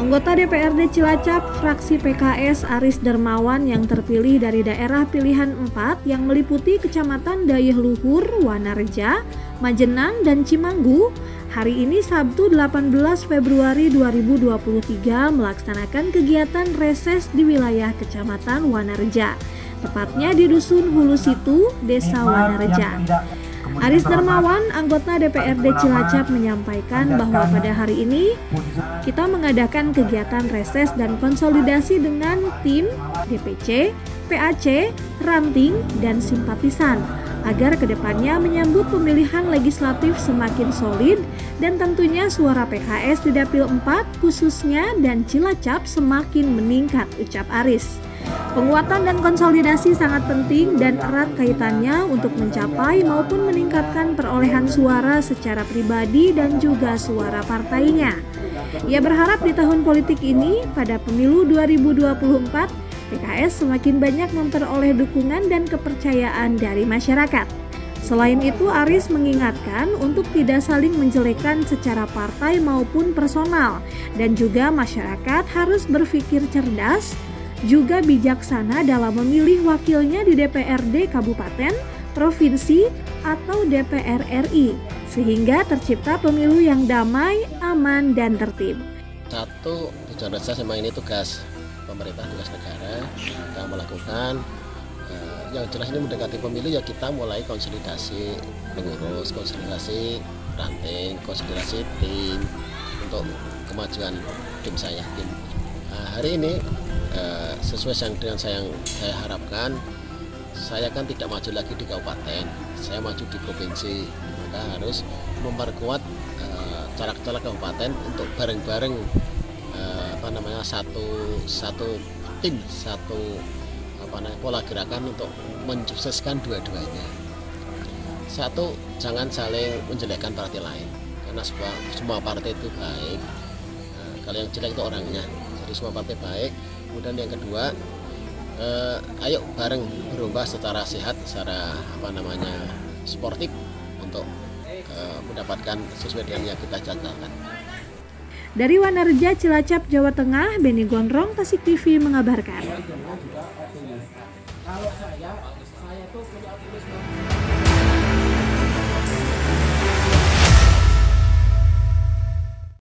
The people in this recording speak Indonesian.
Anggota DPRD Cilacap, fraksi PKS Aris Darmawan yang terpilih dari daerah pilihan 4 yang meliputi Kecamatan Dayeuhluhur, Wanareja, Majenang, dan Cimanggu, hari ini Sabtu 18 Februari 2023 melaksanakan kegiatan reses di wilayah Kecamatan Wanareja, tepatnya di Dusun Hulu Situ, Desa Wanareja. Aris Darmawan, anggota DPRD Cilacap, menyampaikan bahwa pada hari ini kita mengadakan kegiatan reses dan konsolidasi dengan tim DPC, PAC, ranting, dan simpatisan agar kedepannya menyambut pemilihan legislatif semakin solid dan tentunya suara PKS di Dapil 4 khususnya dan Cilacap semakin meningkat, ucap Aris. Penguatan dan konsolidasi sangat penting dan erat kaitannya untuk mencapai maupun meningkatkan perolehan suara secara pribadi dan juga suara partainya. Ia berharap di tahun politik ini, pada pemilu 2024, PKS semakin banyak memperoleh dukungan dan kepercayaan dari masyarakat. Selain itu, Aris mengingatkan untuk tidak saling menjelekkan secara partai maupun personal, dan juga masyarakat harus berpikir cerdas, juga bijaksana dalam memilih wakilnya di DPRD Kabupaten, Provinsi, atau DPR RI, sehingga tercipta pemilu yang damai, aman, dan tertib. Satu, tujuan reses memang ini tugas pemerintah, tugas negara yang melakukan. Yang jelas ini mendekati pemilu ya kita mulai konsolidasi pengurus, konsolidasi ranting, konsolidasi tim untuk kemajuan tim saya. Hari ini sesuai dengan saya harapkan, saya kan tidak maju lagi di kabupaten, saya maju di provinsi, maka harus memperkuat caleg-caleg kabupaten untuk bareng-bareng satu tim, pola gerakan untuk mensukseskan dua-duanya. Satu, jangan saling menjelekkan partai lain, karena semua partai itu baik. Kalau yang jelek itu orangnya, jadi semua partai baik. Kemudian yang kedua, ayo bareng berubah secara sehat, secara sportif untuk mendapatkan sesuai dengan yang kita cangkakan. Dari Wanareja, Cilacap, Jawa Tengah, Beni Gondrong, Tasik TV mengabarkan. Kalau saya tuh punya